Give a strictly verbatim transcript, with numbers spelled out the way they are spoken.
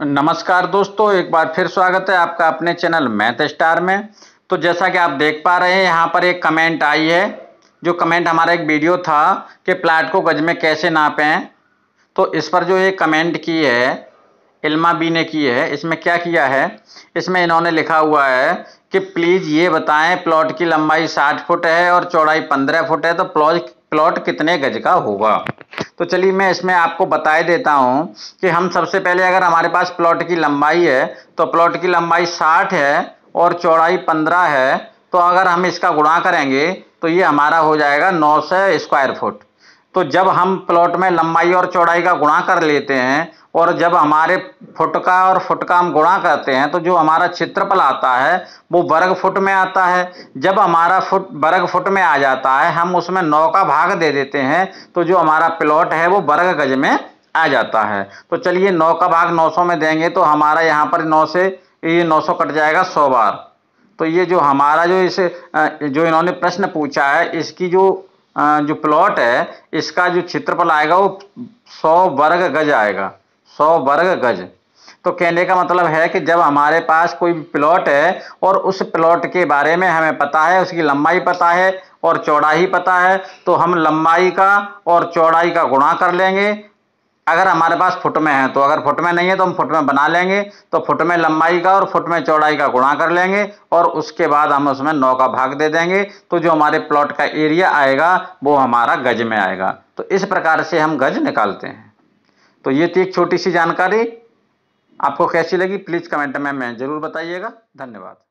नमस्कार दोस्तों, एक बार फिर स्वागत है आपका अपने चैनल मैथ स्टार में। तो जैसा कि आप देख पा रहे हैं, यहाँ पर एक कमेंट आई है। जो कमेंट हमारा एक वीडियो था कि प्लाट को गज में कैसे नापें, तो इस पर जो ये कमेंट की है इल्मा बी ने की है। इसमें क्या किया है, इसमें इन्होंने लिखा हुआ है कि प्लीज़ ये बताएं प्लॉट की लंबाई साठ फुट है और चौड़ाई पंद्रह फुट है, तो प्लॉट प्लॉट कितने गज का होगा। तो चलिए मैं इसमें आपको बता देता हूं कि हम सबसे पहले अगर हमारे पास प्लॉट की लंबाई है तो प्लॉट की लंबाई साठ है और चौड़ाई पंद्रह है, तो अगर हम इसका गुणा करेंगे तो ये हमारा हो जाएगा नौ सौ स्क्वायर फुट। तो जब हम प्लॉट में लंबाई और चौड़ाई का गुणा कर लेते हैं और जब हमारे फुट का और फुट का हम गुणा करते हैं तो जो हमारा क्षेत्रफल आता है वो वर्ग फुट में आता है। जब हमारा फुट वर्ग फुट में आ जाता है, हम उसमें नौ का भाग दे देते हैं, तो जो हमारा प्लॉट है वो वर्ग गज में आ जाता है। तो चलिए नौ का भाग नौ सौ में देंगे तो हमारा यहाँ पर नौ से ये नौ सौ कट जाएगा सौ बार। तो ये जो हमारा जो इस जो इन्होंने प्रश्न पूछा है, इसकी जो जो प्लॉट है इसका जो क्षेत्रफल आएगा वो सौ वर्ग गज आएगा, सौ वर्ग गज। तो कहने का मतलब है कि जब हमारे पास कोई प्लॉट है और उस प्लॉट के बारे में हमें पता है, उसकी लंबाई पता है और चौड़ाई पता है, तो हम लंबाई का और चौड़ाई का गुणा कर लेंगे। अगर हमारे पास फुट में है तो, अगर फुट में नहीं है तो हम फुट में बना लेंगे। तो फुट में लंबाई का और फुट में चौड़ाई का गुणा कर लेंगे और उसके बाद हम उसमें नौ का भाग दे देंगे, तो जो हमारे प्लॉट का एरिया आएगा वो हमारा गज में आएगा। तो इस प्रकार से हम गज निकालते हैं। तो ये थी एक छोटी सी जानकारी। आपको कैसी लगी प्लीज़ कमेंट में मैं ज़रूर बताइएगा। धन्यवाद।